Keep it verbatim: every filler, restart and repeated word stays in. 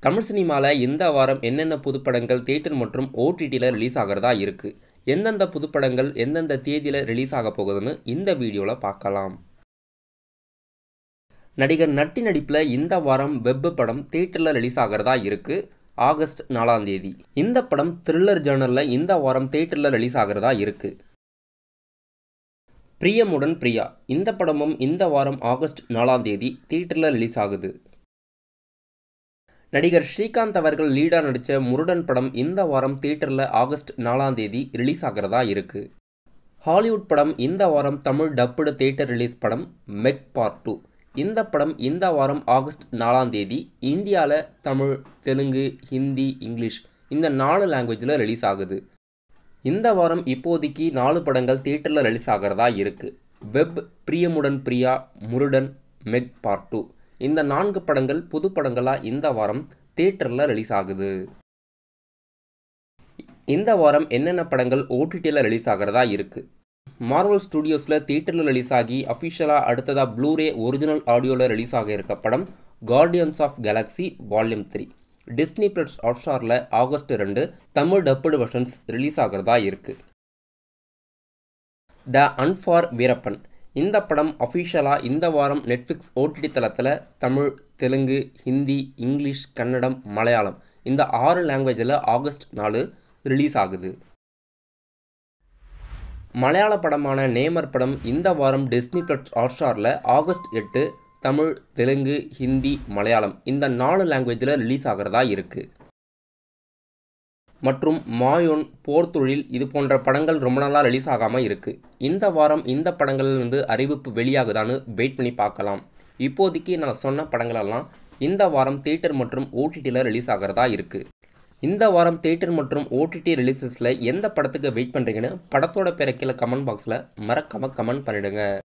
தமிழ் சினிமாவில் இந்த வாரம் என்னென்ன புதுப்படங்கள் தியேட்டர் மற்றும் ஓடிடியில் ரிலீஸ் ஆகிறதா இருக்குது, எந்தெந்த புதுப்படங்கள் எந்தெந்த தேதியில் ரிலீஸ் ஆக போகுதுன்னு இந்த வீடியோவில் பார்க்கலாம். நடிகர் நட்டி நடிப்பில் இந்த வாரம் வெப் படம் தியேட்டரில் ரிலீஸ் ஆகிறதா இருக்குது. ஆகஸ்ட் நாலாம் தேதி இந்த படம் த்ரில்லர் ஜானரில் இந்த வாரம் தியேட்டரில் ரிலீஸ் ஆகிறதா இருக்குது. பிரியமுடன் பிரியா இந்த படமும் இந்த வாரம் ஆகஸ்ட் நாலாம் தேதி தியேட்டரில் ரிலீஸ் ஆகுது. நடிகர் ஸ்ரீகாந்த் அவர்கள் லீடாக நடித்த முருடன் படம் இந்த வாரம் தியேட்டரில் ஆகஸ்ட் நாலாம் தேதி ரிலீஸ் ஆகிறதா இருக்குது. ஹாலிவுட் படம் இந்த வாரம் தமிழ் டப்புடு தியேட்டர் ரிலீஸ் படம் மெக் பார்ட் டூ இந்த படம் இந்த வாரம் ஆகஸ்ட் நாலாம் தேதி இந்தியாவில் தமிழ், தெலுங்கு, ஹிந்தி, இங்கிலீஷ் இந்த நாலு லாங்குவேஜில் ரிலீஸ் ஆகுது. இந்த வாரம் இப்போதைக்கு நாலு படங்கள் தியேட்டரில் ரிலீஸ் ஆகிறதா இருக்குது. வெப், பிரியமுடன் பிரியா, முருடன், மெக் பார்ட் டூ இந்த நான்கு படங்கள் புது படங்களாக இந்த வாரம் தியேட்டரில் ரிலீஸ் ஆகுது. இந்த வாரம் என்னென்ன படங்கள் ஓடிடியில் ரிலீஸ் ஆகிறதா இருக்குது. மார்வல் ஸ்டுடியோஸில் தியேட்டரில் ரிலீஸ் ஆகி அஃபிஷியலாக அடுத்ததாக ப்ளூரே ஒரிஜினல் ஆடியோவில் ரிலீஸ் ஆக இருக்க படம் Guardians of Galaxy volume three. Disney plus ஹாட்ஸ்டாரில் ஆகஸ்ட் ரெண்டு தமிழ் டப்புடு வெர்ஷன்ஸ் ரிலீஸ் ஆகிறதா இருக்குது. த அன்ஃபார் வீரப்பன் இந்த படம் அஃபிஷியலாக இந்த வாரம் நெட்ஃப்ளிக்ஸ் ஓடிடி தளத்தில் தமிழ், தெலுங்கு, ஹிந்தி, இங்கிலீஷ், கன்னடம், மலையாளம் இந்த ஆறு லாங்குவேஜில் ஆகஸ்ட் நாலு ரிலீஸ் ஆகுது. மலையாள படமான நேமர் படம் இந்த வாரம் டிஸ்னி பிளஸ் ஹாட்ஸ்டாரில் ஆகஸ்ட் எட்டு தமிழ், தெலுங்கு, ஹிந்தி, மலையாளம் இந்த நாலு லாங்குவேஜில் ரிலீஸ் ஆகிறதா இருக்குது. மற்றும் மாயோன், போர் தொழில் இது போன்ற படங்கள் ரொம்ப நாளாக ரிலீஸ் ஆகாமல் இருக்குது. இந்த வாரம் இந்த படங்கள்லேருந்து அறிவிப்பு வெளியாகுதான்னு வெயிட் பண்ணி பார்க்கலாம். இப்போதைக்கு நான் சொன்ன படங்களெல்லாம் இந்த வாரம் தியேட்டர் மற்றும் ஓடிடியில் ரிலீஸ் ஆகிறதா இருக்குது. இந்த வாரம் தியேட்டர் மற்றும் ஓடிடி ரிலீஸஸில் எந்த படத்துக்கு வெயிட் பண்ணுறீங்கன்னு படத்தோட பேரை கீழே கமெண்ட் பாக்ஸில் மறக்காமல் கமெண்ட் பண்ணிவிடுங்க.